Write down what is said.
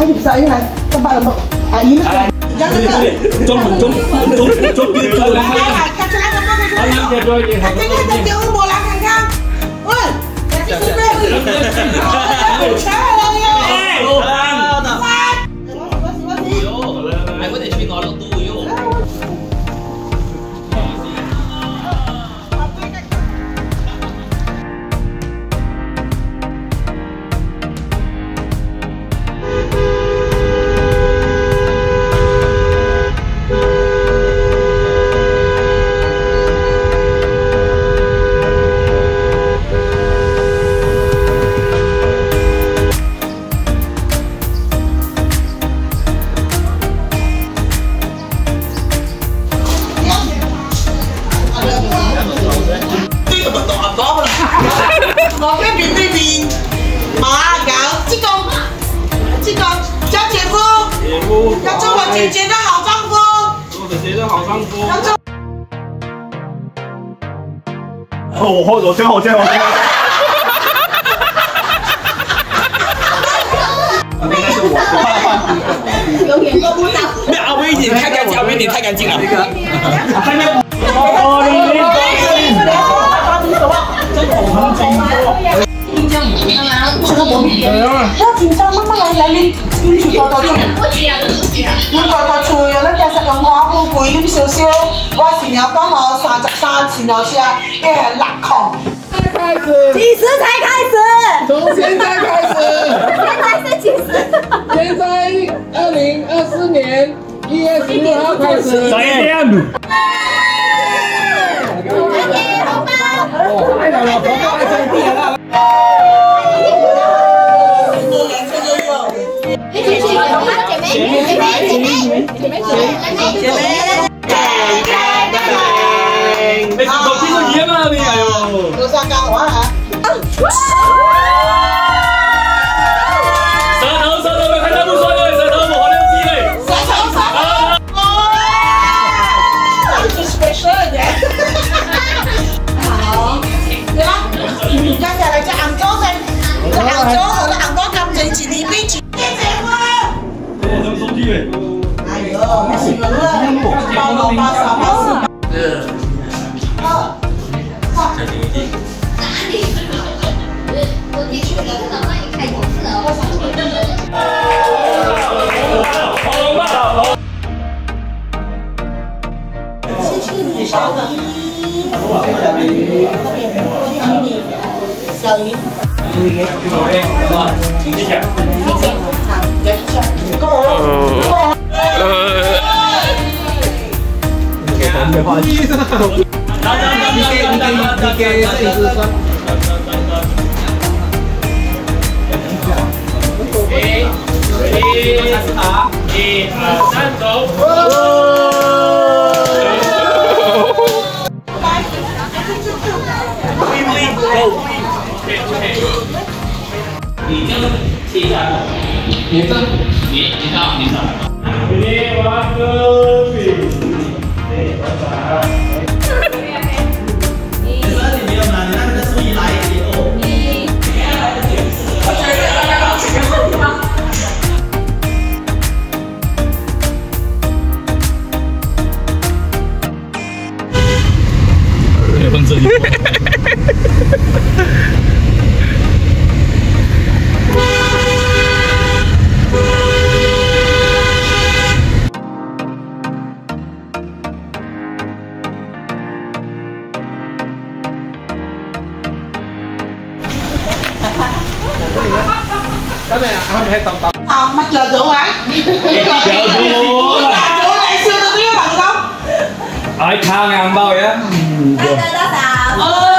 他就bisa ini tempat lembek. Ini jangan dekat. Jom.我跟面对面，马搞这个叫姐夫，要做我姐姐的好丈夫，做我姐姐的好丈夫。我先。有眼光不长。没有阿威，你太干净，阿威你太干净了。要紧張，媽媽嚟你跟住個出。要個出，有得其實咁我好攰咁少少，我前有幫我33前有車，因為係勒窮。開始。幾時才開始？從現在開始。現在是幾時？現在2024年1月16號開始。早一點。好吧。太好了，婆婆愛兄弟了。姐妹，頭先個嘢嘛你係喎，做曬教話嚇。舌頭，看他不說的舌頭，我好像知嘞。舌頭。這是 special 嘅。好，對啦，而家就嚟隻硬咗先，隻硬咗，我嘅硬咗咁正前呢邊前。哎呦，没洗人了，包老八傻八四。小心一点。哪里？我进去了，老妈一开电视了，我想说。好吧。谢谢你，小粉。小鱼。谢谢。你给摄影师算。1、2、3，走。你这样贴下来，粘上。你玩个屁！拜拜。你没有拿，你那个书一来也哦。放这里。Cái này không hay tầm. Mắt là rượu hả? Rượu này xưa tôi biết bằng không? Ở 3.000 bao vậy á? Đó sao?